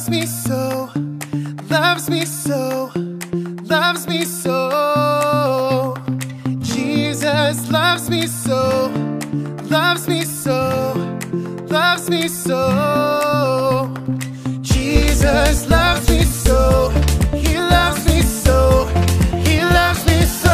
loves me so, loves me so, loves me so. Jesus loves me so, loves me so, loves me so. Jesus loves me so, he loves me so, he loves me so.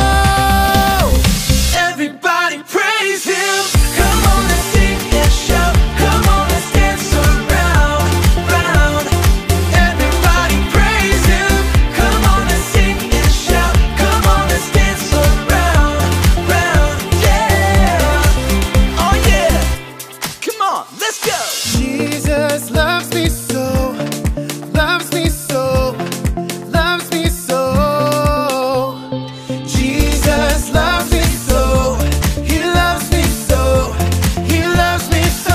Everybody praise him. Come on, let's sing and shout. Come on, let's dance around, round. Everybody praise him. Come on, let's sing and shout. Come on, let's dance around, round. Yeah, oh yeah. Come on, let's go. Jesus loves me so, loves me so, loves me so. Jesus loves me so, he loves me so, he loves me so.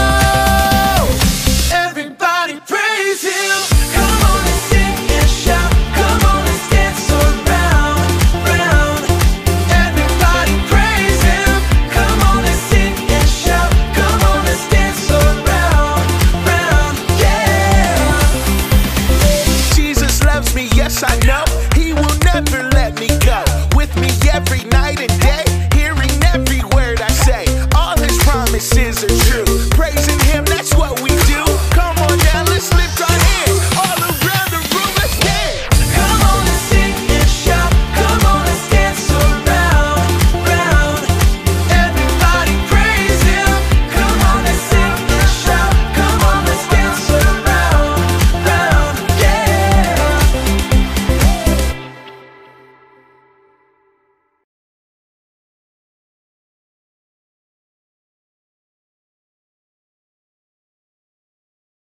Everybody praise him. Come on, let's sing and shout. Come on, let's dance around, round. Everybody praise him. Come on, let's sing and shout. Come on, let's dance around, round. Yeah. Jesus loves me, yes I know. He will never let me go. With me every night and day.